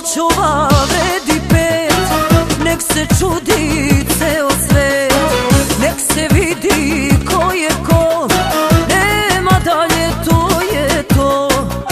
noć ova vredi pet, nek se čudi ceo svet, nek se vidi ko je ko, nema dalje, to je to.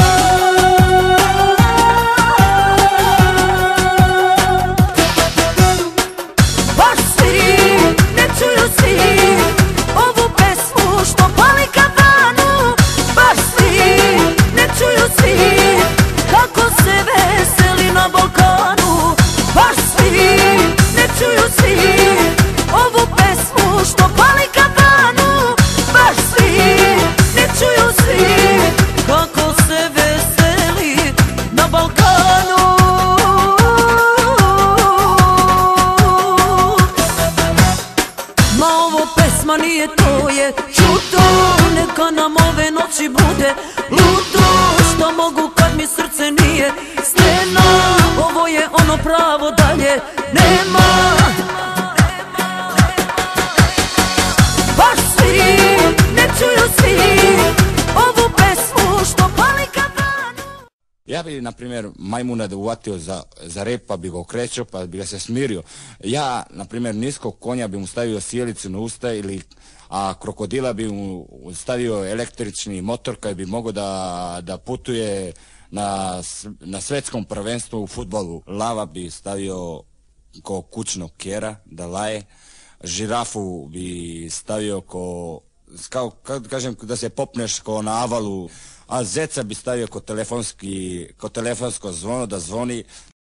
Baš svi, ne čuju svi ovu pesmu što pali kafanu, baš svi, ne čuju svi kako se veseli na Balkanu, baš svi, ne čuju svi ovu pesmu što pali kafanu, baš svi, ne čuju svi kako se veseli na Balkanu. Ma ovo pesma nije, to je čudo, neka nam ove noći bude ludo, što mogu kad mi srce nije stena, ovo je ono pravo, dalje nema. Baš svi, ne čuju svi ovu pesmu što pali kafanu. Ja bi, na primjer, majmuna da uvatio za rep pa bi ga okrećao pa bi ga se smirio. Ja, na primjer, niskog konja bi mu stavio sjelicu na usta, a krokodila bi mu stavio električni motor koji bi mogao da putuje na svetskom prvenstvu u fudbalu. Lava bi stavio ko kućnog kjera da laje, žirafu bi stavio kao kažem, da se popneš ko na avalu, a zeca bi stavio ko telefonsko zvono da zvoni.